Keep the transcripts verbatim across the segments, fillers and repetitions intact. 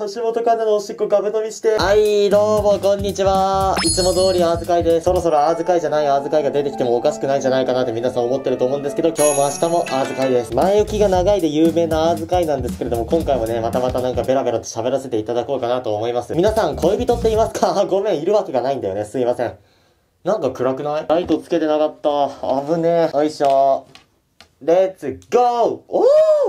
橋本環奈のおしっこガブ飲みして。はい、どうも、こんにちは。いつも通りアーズ会で、そろそろアーズ会じゃないアーズ会が出てきてもおかしくないんじゃないかなって皆さん思ってると思うんですけど、今日も明日もアーズ会です。前置きが長いで有名なアーズ会なんですけれども、今回もね、またまたなんかベラベラと喋らせていただこうかなと思います。皆さん、恋人っていますか？ごめん、いるわけがないんだよね。すいません。なんか暗くない？ライトつけてなかった。危ねえ。よいしょ。レッツゴー！おー！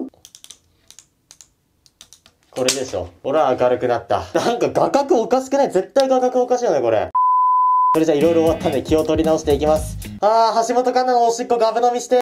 これでしょ。ほら、明るくなった。なんか画角おかしくない？絶対画角おかしいよね、これ。それじゃあいろいろ終わったんで気を取り直していきます。あー、橋本環奈のおしっこガブ飲みして。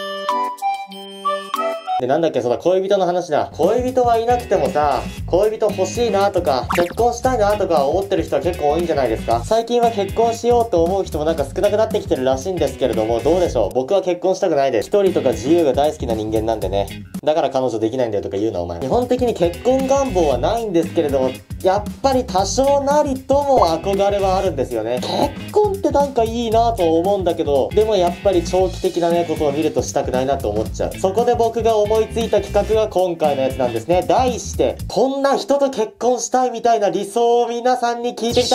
で、なんだっけ、そうだ、恋人の話だ。恋人はいなくてもさ、恋人欲しいなとか、結婚したいなとか思ってる人は結構多いんじゃないですか。最近は結婚しようと思う人もなんか少なくなってきてるらしいんですけれども、どうでしょう。僕は結婚したくないです。一人とか自由が大好きな人間なんでね。だから彼女できないんだよとか言うな、お前。基本的に結婚願望はないんですけれども、やっぱり多少なりとも憧れはあるんですよね。結婚ってなんかいいなと思うんだけど、でもやっぱり長期的なね、ことを見るとしたくないなと思っちゃう。そこで僕が思いついた企画が今回のやつなんですね。題して、こんな人と結婚したいみたいな理想を皆さんに聞いてみた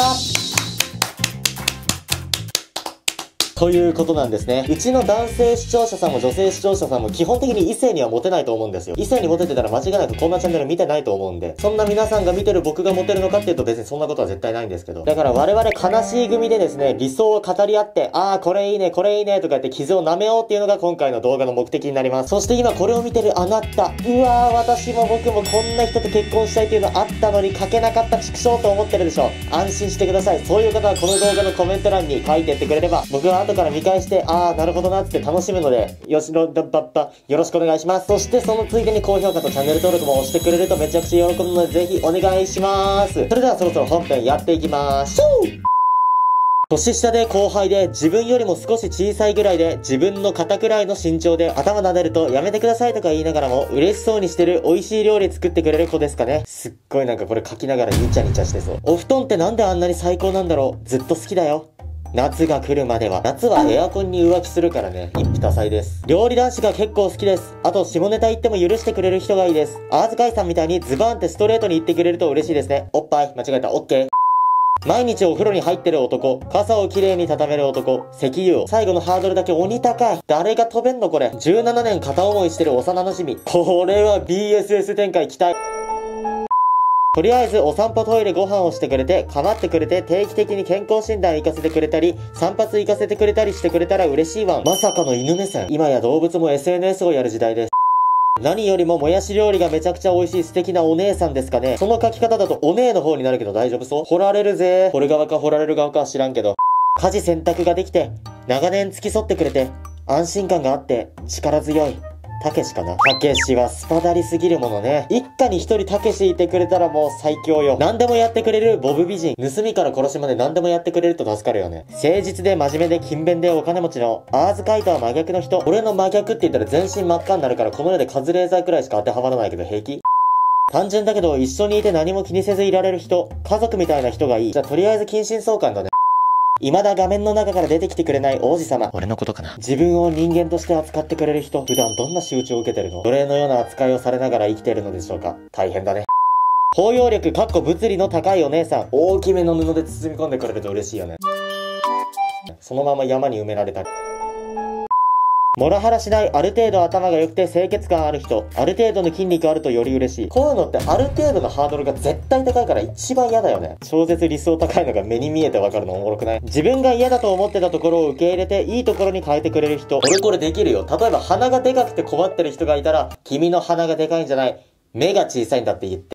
ということなんですね。うちの男性視聴者さんも女性視聴者さんも基本的に異性にはモテないと思うんですよ。異性にモテてたら間違いなくこんなチャンネル見てないと思うんで、そんな皆さんが見てる僕がモテるのかっていうと別にそんなことは絶対ないんですけど。だから我々悲しい組でですね、理想を語り合って、あーこれいいね、これいいねとか言って傷を舐めようっていうのが今回の動画の目的になります。そして今これを見てるあなた、うわー私も僕もこんな人と結婚したいっていうのあったのに書けなかった畜生と思ってるでしょ。安心してください。そういう方はこの動画のコメント欄に書いてってくれれば、僕は後から見返して、あーなるほどなって楽しむので、よしろだばっばよろしくお願いします。そしてそのついでに高評価とチャンネル登録も押してくれるとめちゃくちゃ喜ぶのでぜひお願いします。それではそろそろ本編やっていきましょう。年下で後輩で自分よりも少し小さいぐらいで自分の肩くらいの身長で頭撫でるとやめてくださいとか言いながらも嬉しそうにしてる美味しい料理作ってくれる子ですかね。すっごいなんかこれ書きながらニチャニチャしてそう。お布団ってなんであんなに最高なんだろう。ずっと好きだよ。夏が来るまでは。夏はエアコンに浮気するからね。一夫多妻です。料理男子が結構好きです。あと下ネタ言っても許してくれる人がいいです。アーズカイさんみたいにズバーンってストレートに言ってくれると嬉しいですね。おっぱい間違えた。オッケー。毎日お風呂に入ってる男、傘をきれいに畳める男、石油王。最後のハードルだけ鬼高い。誰が飛べんのこれ。じゅうななねん片思いしてる幼馴染。これは ビーエスエス 展開期待。とりあえずお散歩トイレご飯をしてくれて、構ってくれて、定期的に健康診断行かせてくれたり、散髪行かせてくれたりしてくれたら嬉しいわ。まさかの犬目線。今や動物も エスエヌエス をやる時代です。何よりももやし料理がめちゃくちゃ美味しい素敵なお姉さんですかね。その書き方だとお姉の方になるけど大丈夫そう？掘られるぜ。掘る側か掘られる側かは知らんけど。家事洗濯ができて、長年付き添ってくれて、安心感があって、力強い。たけしかな。たけしはスパダリすぎるものね。一家に一人たけしいてくれたらもう最強よ。何でもやってくれるボブ美人。盗みから殺しまで何でもやってくれると助かるよね。誠実で真面目で勤勉でお金持ちのアーズカイとは真逆の人。俺の真逆って言ったら全身真っ赤になるからこの世でカズレーザーくらいしか当てはまらないけど平気？単純だけど一緒にいて何も気にせずいられる人。家族みたいな人がいい。じゃあとりあえず近親相関だね。未だ画面の中から出てきてくれない王子様。俺のことかな。自分を人間として扱ってくれる人。普段どんな仕打ちを受けてるの？奴隷のような扱いをされながら生きているのでしょうか。大変だね。包容力、かっこ物理の高いお姉さん。大きめの布で包み込んでくれると嬉しいよね。そのまま山に埋められたり。モラハラしない、ある程度頭が良くて清潔感ある人。ある程度の筋肉あるとより嬉しい。こういうのってある程度のハードルが絶対高いから一番嫌だよね。超絶理想高いのが目に見えてわかるのおもろくない？自分が嫌だと思ってたところを受け入れていいところに変えてくれる人。俺これできるよ。例えば鼻がでかくて困ってる人がいたら、君の鼻がでかいんじゃない。目が小さいんだって言って。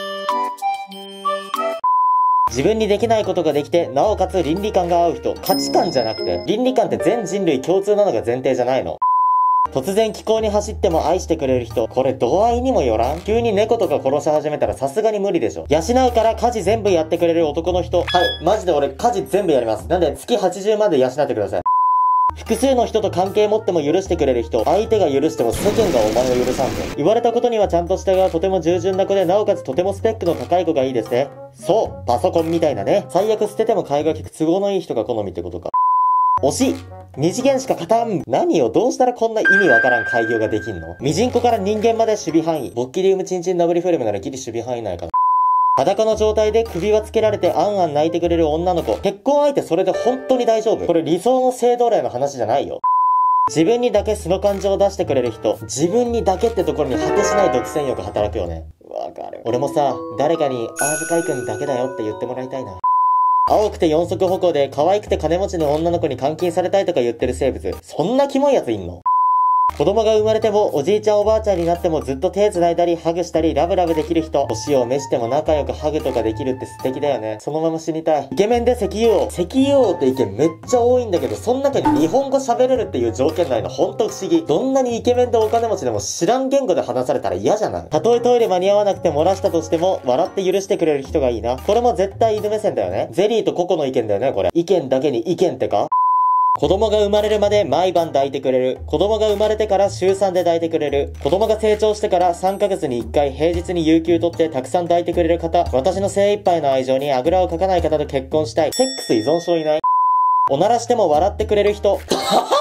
自分にできないことができて、なおかつ倫理観が合う人。価値観じゃなくて、倫理観って全人類共通なのが前提じゃないの。突然気候に走っても愛してくれる人。これ度合いにもよらん？急に猫とか殺し始めたらさすがに無理でしょ。養うから家事全部やってくれる男の人。はい、マジで俺家事全部やります。なんで月はちじゅうまんで養ってください。複数の人と関係持っても許してくれる人。相手が許しても世間がお前を許さんぞ。言われたことにはちゃんと従うとても従順な子で、なおかつとてもスペックの高い子がいいですね。そう、パソコンみたいなね。最悪捨てても買いが利く都合のいい人が好みってことか。推し二次元しか勝たん。何よ、どうしたらこんな意味わからん開業ができんの？ミジンコから人間まで守備範囲。ボッキリウムチンチンダブリフィルムならギリ守備範囲内かな。 裸の状態で首輪つけられてあんあん泣いてくれる女の子。結婚相手それで本当に大丈夫？これ理想の性奴隷の話じゃないよ。自分にだけ素の感情を出してくれる人。自分にだけってところに果てしない独占欲働くよね。わかる。俺もさ、誰かに、あーずかいくんだけだよって言ってもらいたいな。青くて四足歩行で可愛くて金持ちの女の子に監禁されたいとか言ってる生物。そんなキモいやついんの？子供が生まれてもおじいちゃんおばあちゃんになってもずっと手繋いだりハグしたりラブラブできる人。年を召しても仲良くハグとかできるって素敵だよね。そのまま死にたい。イケメンで石油王。石油王って意見めっちゃ多いんだけど、そん中に日本語喋れるっていう条件ないのほんと不思議。どんなにイケメンでお金持ちでも知らん言語で話されたら嫌じゃない？たとえトイレ間に合わなくて漏らしたとしても笑って許してくれる人がいいな。これも絶対犬目線だよね。ゼリーとココの意見だよねこれ。意見だけに意見ってか？子供が生まれるまで毎晩抱いてくれる。子供が生まれてから週さんで抱いてくれる。子供が成長してからさんかげつにいっかい平日に有給取ってたくさん抱いてくれる方。私の精一杯の愛情にあぐらをかかない方と結婚したい。セックス依存症いない？おならしても笑ってくれる人。くっさ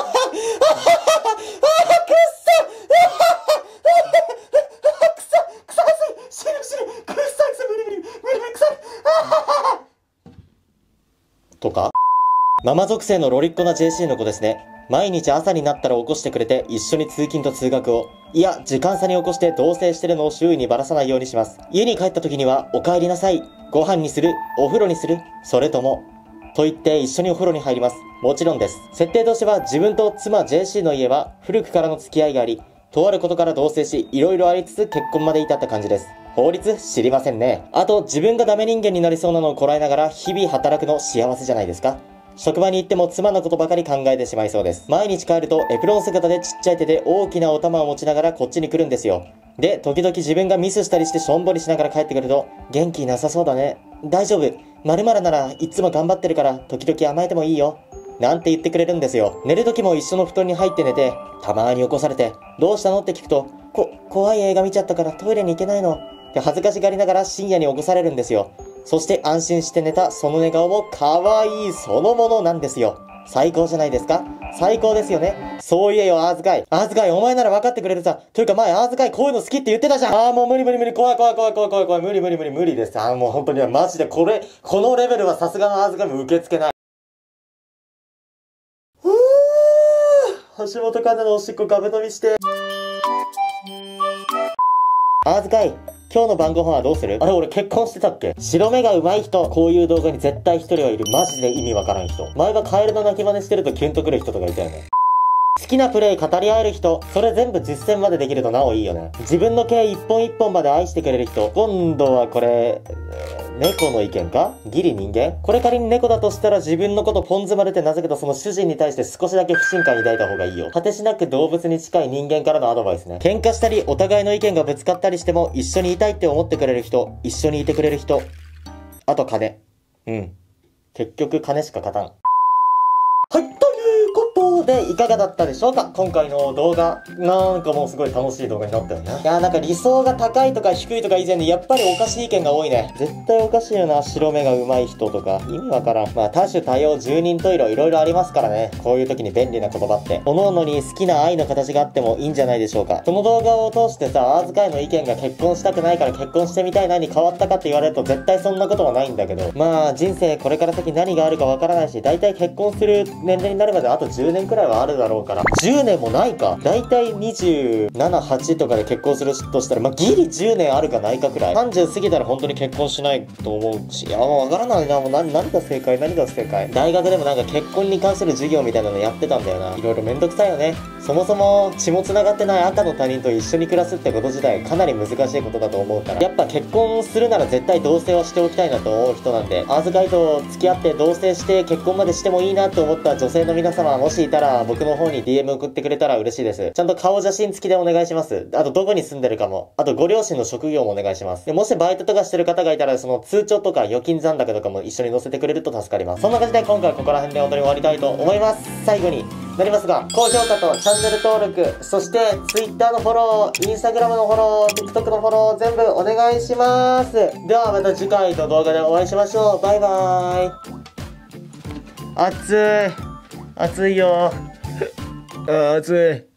とかママ属性のロリッコな ジェーシー の子ですね。毎日朝になったら起こしてくれて一緒に通勤と通学を。いや、時間差に起こして同棲してるのを周囲にばらさないようにします。家に帰った時には、お帰りなさい。ご飯にする？お風呂にする？それとも。と言って一緒にお風呂に入ります。もちろんです。設定としては自分と妻 ジェーシー の家は古くからの付き合いがあり、とあることから同棲し、いろいろありつつ結婚まで至った感じです。法律知りませんね。あと、自分がダメ人間になりそうなのをこらえながら日々働くの幸せじゃないですか。職場に行っても妻のことばかり考えてしまいそうです。毎日帰るとエプロン姿でちっちゃい手で大きなお玉を持ちながらこっちに来るんですよ。で、時々自分がミスしたりしてしょんぼりしながら帰ってくると、元気なさそうだね。大丈夫。〇〇ならいつも頑張ってるから時々甘えてもいいよ。なんて言ってくれるんですよ。寝る時も一緒の布団に入って寝て、たまーに起こされて、どうしたのって聞くと、こ、怖い映画見ちゃったからトイレに行けないの。って恥ずかしがりながら深夜に起こされるんですよ。そして安心して寝たその寝顔も可愛いそのものなんですよ。最高じゃないですか？最高ですよね。そう言えよ、あーずかい。あーずかい、お前なら分かってくれるさ。というか前、あーずかい、こういうの好きって言ってたじゃん。あーもう無理無理無理、怖い怖い怖い怖い怖い怖い、無理無理無理無理です。あーもう本当にマジでこれ、このレベルはさすがのあーずかいも受け付けない。ふぅー、橋本環奈のおしっこガブ飲みして。あーずかい。今日の晩ご飯はどうする？あれ俺結婚してたっけ？白目が上手い人。こういう動画に絶対一人はいる。マジで意味わからん人。前はカエルの鳴き真似してるとキュンとくる人とかいたよね。好きなプレイ語り合える人。それ全部実践までできるとなおいいよね。自分の毛一本一本まで愛してくれる人。今度はこれ、猫の意見か？ギリ人間？これ仮に猫だとしたら自分のことポン詰まれてなぜかとその主人に対して少しだけ不信感抱いた方がいいよ。果てしなく動物に近い人間からのアドバイスね。喧嘩したりお互いの意見がぶつかったりしても一緒にいたいって思ってくれる人。一緒にいてくれる人。あと金。うん。結局金しか勝たん。はい、ということで、いかがだったでしょうか？今回の動画。なんかもうすごい楽しい動画になったよね。いやーなんか理想が高いとか低いとか以前にやっぱりおかしい意見が多いね。絶対おかしいよな、白目が上手い人とか。意味わからん。まあ多種多様、十人十色、いろいろありますからね。こういう時に便利な言葉って。各々に好きな愛の形があってもいいんじゃないでしょうか。この動画を通してさ、あーずかいの意見が結婚したくないから結婚してみたいなに変わったかって言われると絶対そんなことはないんだけど。まあ人生これから先何があるかわからないし、大体結婚する年齢になるまであとじゅうねんくらいはあるだろうから。じゅうねんもないか。だいたいにじゅうなな、はちとかで結婚するとしたら、まあ、ギリじゅうねんあるかないかくらい。さんじゅう過ぎたら本当に結婚しないと思うし、いや、もうわからないな。もう何、何が正解何が正解。大学でもなんか結婚に関する授業みたいなのやってたんだよな。いろいろめんどくさいよね。そもそも血も繋がってない赤の他人と一緒に暮らすってこと自体かなり難しいことだと思うから。やっぱ結婚するなら絶対同棲はしておきたいなと思う人なんで、あーずかいと付き合って同棲して結婚までしてもいいなと思った女性の皆様、もしいたら僕の方に ディーエム 送ってくれたら嬉しいです。ちゃんと顔写真付きでお願いします。あとどこに住んでるかも。あとご両親の職業もお願いします。で、もしバイトとかしてる方がいたらその通帳とか預金残高とかも一緒に載せてくれると助かります。そんな感じで今回はここら辺で本当に終わりたいと思います。最後になりますが、高評価とチャンネル登録、そして Twitter のフォロー、Instagram のフォロー、TikTok のフォロー全部お願いします。ではまた次回の動画でお会いしましょう。バイバーイ。暑い。暑いよ。あー、暑い。